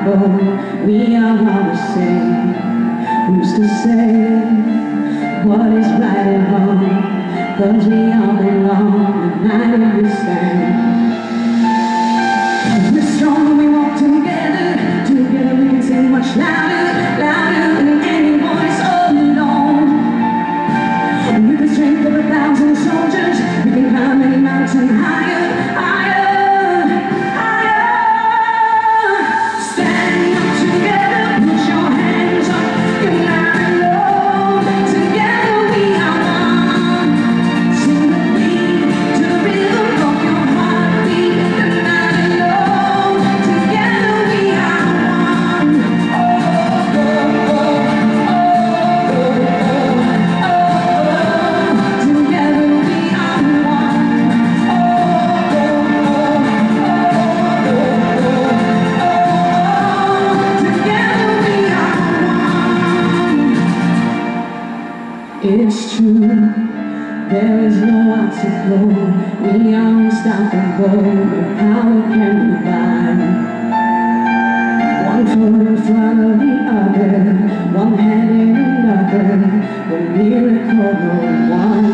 both, we are all the same. Who's to say what is right and wrong? 'Cause we all belong, united we stand. We're strong when we walk together. Together we can sing much louder, louder than any voice alone. With the strength of 1,000 soldiers, we can climb any mountain higher, higher, higher. Stand up together, put your hands up, united low. Together we are one. Sing the beat to the rhythm of your heartbeat, united low. Together we are one. Oh, oh, oh, oh, oh, oh, oh. Together we are one. Oh, oh, oh, oh, oh, oh. Together we are one. It's true, there is no obstacle. We are unstoppable, no power can divide. One foot in front of the other, one hand in another. The miracle of one.